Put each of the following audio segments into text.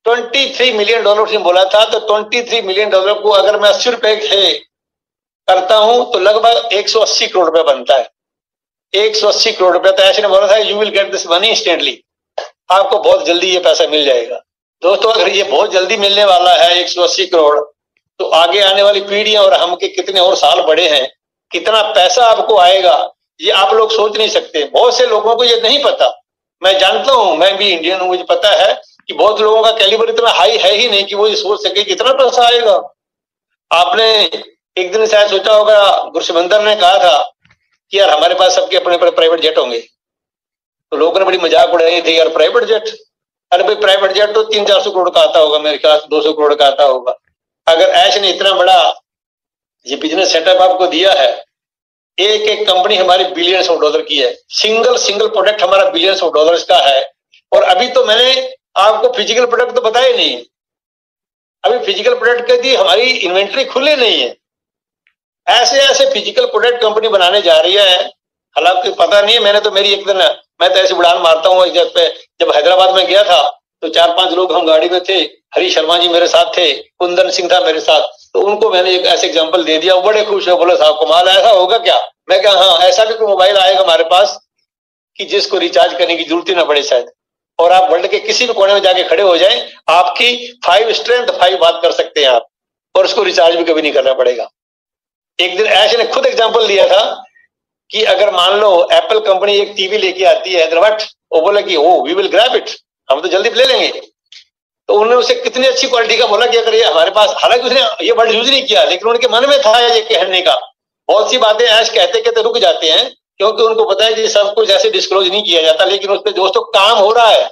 $23 million उसने बोला था। तो $23 मिलियन को अगर मैं 80 रुपए से करता हूं तो लगभग 180 करोड़ रुपए बनता है। 180 करोड़ रुपए। तो ऐसे ने बोला था you will get this money instantly, आपको बहुत जल्दी ये पैसा मिल जाएगा। दोस्तों अगर ये बहुत जल्दी मिलने वाला है 180 करोड़, तो आगे आने वाली पीढ़ियां और हम के कितने और साल बड़े हैं, कितना पैसा आपको आएगा ये आप लोग सोच नहीं सकते। बहुत से लोगों को ये नहीं पता। मैं जानता हूं, मैं भी इंडियन हूं, मुझे पता है कि बहुत लोगों का कैलिबर इतना हाई है ही नहीं कि वो ये सोच सके कितना पैसा आएगा। आपने एक दिन शायद सोचा होगा, गुरसिमंदर ने कहा था कि यार हमारे पास सबके अपने अपने प्राइवेट जेट होंगे, तो लोगों ने बड़ी मजाक उड़ाई थी, यार प्राइवेट जेट, अरे भाई प्राइवेट जेट तो 300-400 करोड़ का आता होगा, मेरे ख्याल 200 करोड़ का आता होगा। अगर ऐश ने इतना बड़ा ये बिजनेस सेटअप आपको दिया है, एक एक कंपनी हमारी बिलियंस ऑफ डॉलर की है, सिंगल प्रोडक्ट हमारा बिलियंस ऑफ डॉलर्स का है। और अभी तो मैंने आपको फिजिकल प्रोडक्ट तो बताया नहीं, अभी फिजिकल प्रोडक्ट के दी हमारी इन्वेंट्री खुली नहीं है। ऐसे ऐसे फिजिकल प्रोडक्ट कंपनी बनाने जा रही है, हालांकि पता नहीं है। मैंने तो मेरी एक दिन, मैं तो ऐसे उड़ान मारता हूँ, जब हैदराबाद में गया था तो 4-5 लोग हम गाड़ी में थे, हरी शर्मा जी मेरे साथ थे, कुंदन सिंह था मेरे साथ, तो उनको मैंने एक ऐसे एग्जांपल दे दिया, वो बड़े खुश हो, बोले साहब कमाल, ऐसा होगा क्या? मैं कहा हाँ, ऐसा भी कोई मोबाइल आएगा हमारे पास कि जिसको रिचार्ज करने की जरूरत ही ना पड़े शायद, और आप वर्ल्ड के किसी भी कोने में जाके खड़े हो जाएं, आपकी 5 स्ट्रेंथ 5 बात कर सकते हैं आप, और उसको रिचार्ज भी कभी नहीं करना पड़ेगा। एक दिन ऐश ने खुद एग्जाम्पल दिया था कि अगर मान लो एप्पल कंपनी एक टीवी लेके आती है हैदराबाद, वो बोला कि oh we will grab it, हम तो जल्दी ले लेंगे। तो उन्होंने उसे कितनी अच्छी क्वालिटी का बोला कि अगर ये हमारे पास, हालांकि उसने ये वर्ड यूज नहीं किया, लेकिन उनके मन में था ये कहने का। बहुत सी बातें ऐश कहते कहते रुक जाते हैं, क्योंकि उनको पता है कि सब कुछ ऐसे डिस्क्लोज नहीं किया जाता, लेकिन उस पर दोस्तों काम हो रहा है,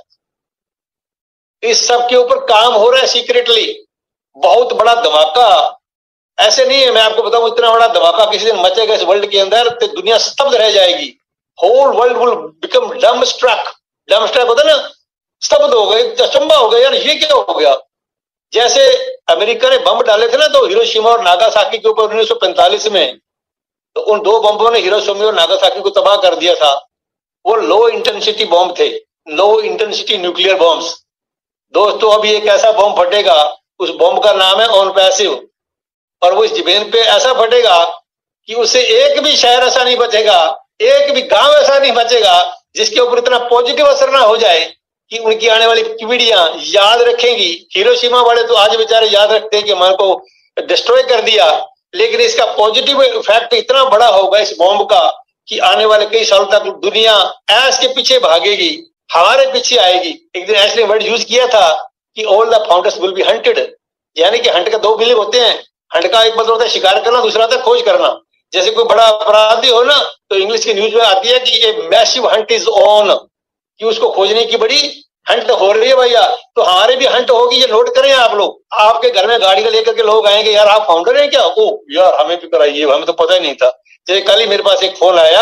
इस सब के ऊपर काम हो रहा है सीक्रेटली। बहुत बड़ा धमाका, ऐसे नहीं है, मैं आपको बताऊं इतना बड़ा धमाका किसी दिन मचेगा इस वर्ल्ड के अंदर तो दुनिया स्तब्ध रह जाएगी। Whole world will become dumbstruck होता ना, स्तब्ध हो गए, अचंभा हो गया, यार ये क्या हो गया। जैसे अमेरिका ने बम डाले थे ना तो हिरोशिमा और नागासाकी के ऊपर 1945 में, तो उन 2 बम्बों ने हिरोशिमा और नागासाकी को तबाह कर दिया था। वो लो इंटेंसिटी बॉम्ब थे, लो इंटेंसिटी न्यूक्लियर बॉम्ब्स। दोस्तों अभी एक ऐसा बॉम्ब फटेगा, उस बॉम्ब का नाम है ऑन पैसिव, और वो इस जमीन पे ऐसा फटेगा कि उससे एक भी शहर ऐसा नहीं बचेगा, एक भी गांव ऐसा नहीं बचेगा जिसके ऊपर इतना पॉजिटिव असर ना हो जाए कि उनकी आने वाली पीढ़ियां याद रखेंगी। हिरोशिमा वाले तो आज बेचारे याद रखते हैं कि हमारे को डिस्ट्रॉय कर दिया, लेकिन इसका पॉजिटिव इफेक्ट इतना बड़ा होगा इस बॉम्ब का कि आने वाले कई साल तक दुनिया ऐश के पीछे भागेगी, हमारे पीछे आएगी। एक दिन ऐश ने वर्ड यूज किया था कि all the founders will be hunted, यानी कि हंट का 2 मीनिंग होते हैं। हंट का एक मतलब होता है शिकार करना, दूसरा होता है खोज करना। जैसे कोई बड़ा अपराधी हो ना तो इंग्लिश की न्यूज में आती है कि a massive hunt is on, कि उसको खोजने की बड़ी हंट हो रही है भैया। तो हमारे भी हंट होगी, ये नोट करें आप लोग। आपके घर में गाड़ी लेकर के लोग आएंगे, यार आप फाउंडर हैं क्या? ओ यार हमें भी कराइए, हमें तो पता ही नहीं था। जैसे कल ही मेरे पास एक फोन आया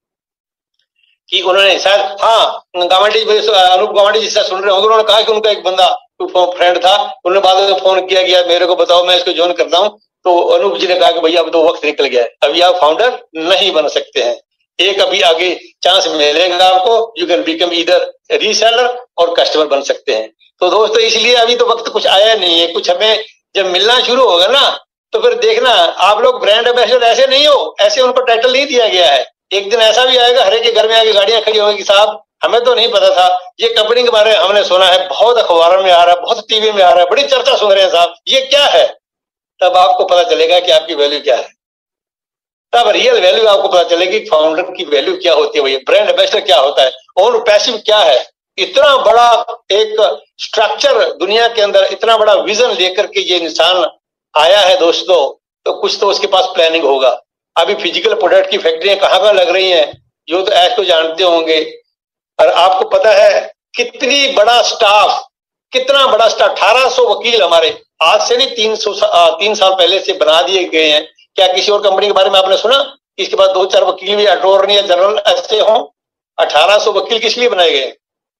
कि उन्होंने शायद, हाँ गावंडी, अनूप गावंडी जी से सुन रहे होंगे, उन्होंने कहा कि उनका एक बंदा फ्रेंड था, उन्होंने बाद में फोन किया कि मेरे को बताओ मैं इसको ज्वाइन करता हूँ। तो अनूप जी ने कहा कि भैया अब तो वक्त निकल गया है, अभी आप फाउंडर नहीं बन सकते हैं, एक अभी आगे चांस मिलेगा आपको, you can become either reseller और कस्टमर बन सकते हैं। तो दोस्तों इसलिए अभी तो वक्त कुछ आया नहीं है, कुछ हमें जब मिलना शुरू होगा ना तो फिर देखना आप लोग ब्रांड एम्बेसडर ऐसे नहीं हो, ऐसे उनको टाइटल नहीं दिया गया है। एक दिन ऐसा भी आएगा, हर एक के घर में आगे गाड़ियां खड़ी होगी, साहब हमें तो नहीं पता था, ये कंपनी के बारे में हमने सुना है, बहुत अखबारों में आ रहा है, बहुत टीवी में आ रहा है, बड़ी चर्चा सुन रहे हैं साहब, ये क्या है। तब आपको पता चलेगा कि आपकी वैल्यू क्या है, तब रियल वैल्यू आपको पता चलेगी, फाउंडर की वैल्यू क्या होती है, भैया ब्रांड एम्बेसडर क्या होता है, और पैसिव क्या है। इतना बड़ा एक स्ट्रक्चर दुनिया के अंदर, इतना बड़ा विजन लेकर के ये इंसान आया है दोस्तों, तो कुछ तो उसके पास प्लानिंग होगा। अभी फिजिकल प्रोडक्ट की फैक्ट्रियां कहाँ लग रही हैं, जो तो ऐश को जानते होंगे। और आपको पता है कितनी बड़ा स्टाफ, कितना बड़ा स्टाफ, 1800 वकील हमारे आज से नहीं 3 साल पहले से बना दिए गए हैं। क्या किसी और कंपनी के बारे में आपने सुना कि इसके बाद 2-4 वकील भी अटॉर्नी या जनरल ऐसे हों? 1800 वकील किस लिए बनाए गए?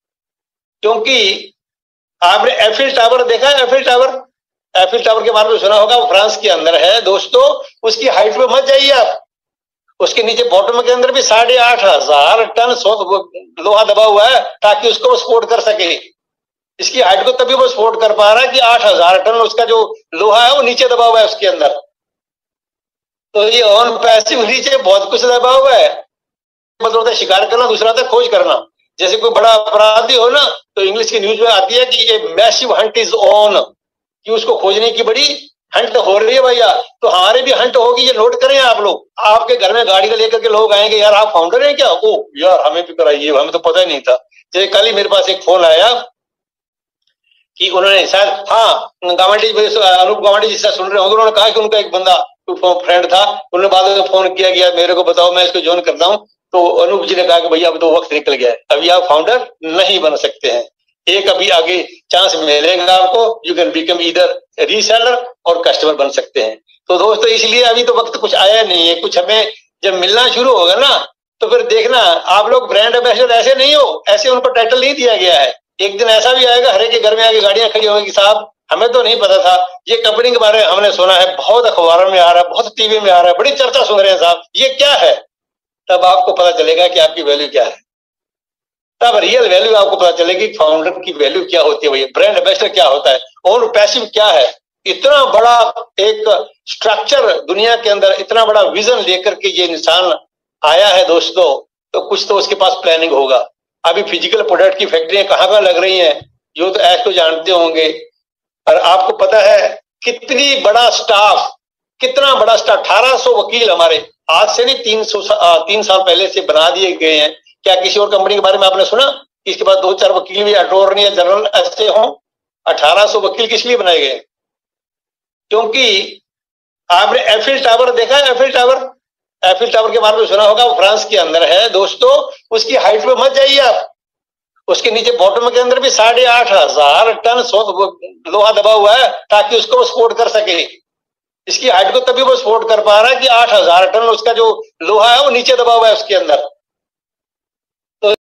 क्योंकि आपने एफिल टावर देखा है, एफिल टावर के बारे में सुना होगा, वो फ्रांस के अंदर है दोस्तों। उसकी हाइट पे मत जाइए आप, उसके नीचे बॉटम के अंदर भी 8,500 टन लोहा दबा हुआ है ताकि उसको सपोर्ट कर सके। इसकी हाइट को तभी वो सपोर्ट कर पा रहा है कि 8,000 टन उसका जो लोहा है वो नीचे दबा हुआ है उसके अंदर। तो ये ऑन पैसिव नीचे बहुत कुछ दबा हुआ है। मतलब होता है शिकार करना, दूसरा होता है खोज करना। जैसे कोई बड़ा अपराधी हो ना, तो इंग्लिश की न्यूज में आती है कि ये मैसिव हंट इज ऑन, कि उसको खोजने की बड़ी हंट हो रही है भैया। तो हमारे भी हंट होगी, ये नोट करें आप लोग। आपके घर में गाड़ी लेकर के लोग आएंगे, यार आप फाउंडर हैं क्या? ओ यार हमें भी कराइए, हमें तो पता ही नहीं था। जैसे कल ही मेरे पास एक फोन आया कि उन्होंने शायद, हाँ, गावंडी, अनूप गावंडी जिससे सुन रहे होंगे, उन्होंने कहा कि उनका एक बंदा फ्रेंड था, उन्होंने बाद में फोन किया गया मेरे को, बताओ मैं इसको ज्वाइन करता हूँ। तो अनूप जी ने कहा कि भैया अब तो वक्त निकल गया है, अभी आप फाउंडर नहीं बन सकते हैं। एक अभी आगे चांस मिलेगा आपको, you can become either reseller और कस्टमर बन सकते हैं। तो दोस्तों इसलिए अभी तो वक्त कुछ आया नहीं है, कुछ हमें जब मिलना शुरू होगा ना, तो फिर देखना आप लोग ब्रांड एम्बेसडर ऐसे नहीं हो, ऐसे उनको टाइटल नहीं दिया गया है। एक दिन ऐसा भी आएगा, हर एक के घर में आगे गाड़ियां खड़ी होंगी, साहब हमें तो नहीं पता था, ये कंपनी के बारे में हमने सुना है, बहुत अखबारों में आ रहा है, बहुत टीवी में आ रहा है, बड़ी चर्चा सुन रहे हैं साहब, ये क्या है? तब आपको पता चलेगा कि आपकी वैल्यू क्या है, तब रियल वैल्यू आपको पता चलेगी। फाउंडर की वैल्यू क्या होती है भैया, ब्रांड एम्बेसडर क्या होता है, और पैसिव क्या है। इतना बड़ा एक स्ट्रक्चर दुनिया के अंदर, इतना बड़ा विजन लेकर के ये इंसान आया है दोस्तों, तो कुछ तो उसके पास प्लानिंग होगा। अभी फिजिकल प्रोडक्ट की फैक्ट्रियां कहाँ लग रही हैं, यो तो ऐसे तो जानते होंगे। और आपको पता है कितनी बड़ा स्टाफ, कितना बड़ा स्टाफ, 1800 वकील हमारे आज से नहीं 3 साल पहले से बना दिए गए हैं। क्या किसी और कंपनी के बारे में आपने सुना कि इसके बाद 2-4 वकील भी, अटॉर्नी या जनरल ऐसे हों? 1800 वकील किस लिए बनाए गए? क्योंकि आपने एफिल टावर देखा है? एफिल टावर, एफिल टावर के बारे में सुना होगा, वो फ्रांस के अंदर है दोस्तों। उसकी हाइट पे मत जाइए आप, उसके नीचे बॉटम के अंदर भी 8,500 टन लोहा दबा हुआ है, ताकि उसको सपोर्ट कर सके। इसकी हाइट को तभी वो सपोर्ट कर पा रहा है कि 8,000 टन उसका जो लोहा है वो नीचे दबा हुआ है उसके अंदर।